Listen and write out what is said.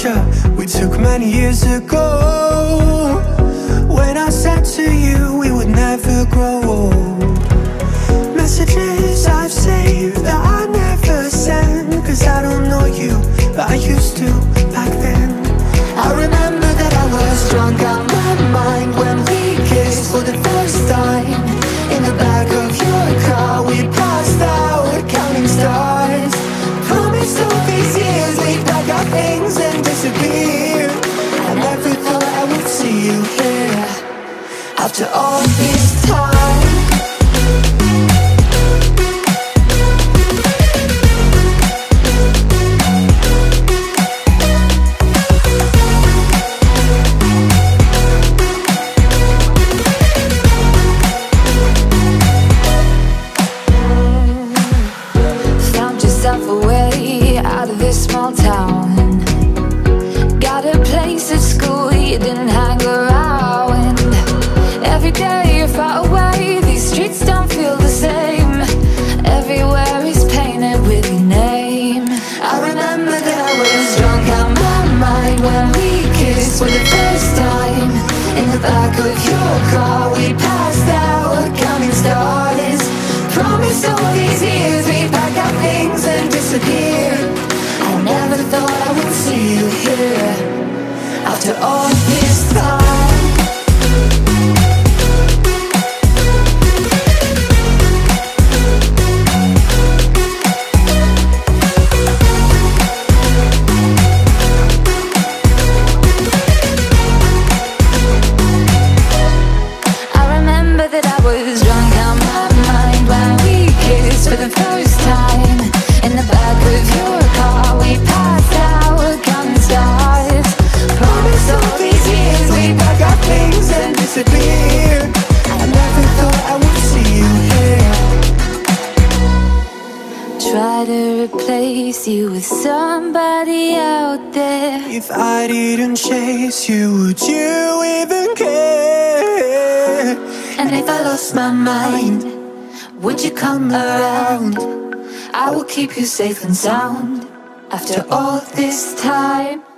picture we took many years ago, when I said to you we would never grow old. Messages I've saved that I never send, cause I don't know you, but I used to back then. I remember that I was drunk out my mind when we kissed for the first time. In the back of your car we passed out counting stars. Promised all these years we'd pack our things and disappear. I never thought I would see you here after all this time. Away out of this small town, got a place at school you didn't hang around. Every day you're far away, these streets don't feel the same. Everywhere is painted with your name. I remember that I was drunk out my mind when we kissed for the first time. In the back of your car we passed out counting stars. Promised all these years we'd pack our things and disappear. I never thought I would see you here after all this time. I remember that I was drunk out my mind when we kissed for the first time. In the back of your car we passed out counting stars. Promised all these years we'd pack our things and disappear. I never thought I would see you here. Try to replace you with somebody out there. If I didn't chase you, would you even care? And if I lost my mind, would you come around? I will keep you safe and sound after all this time.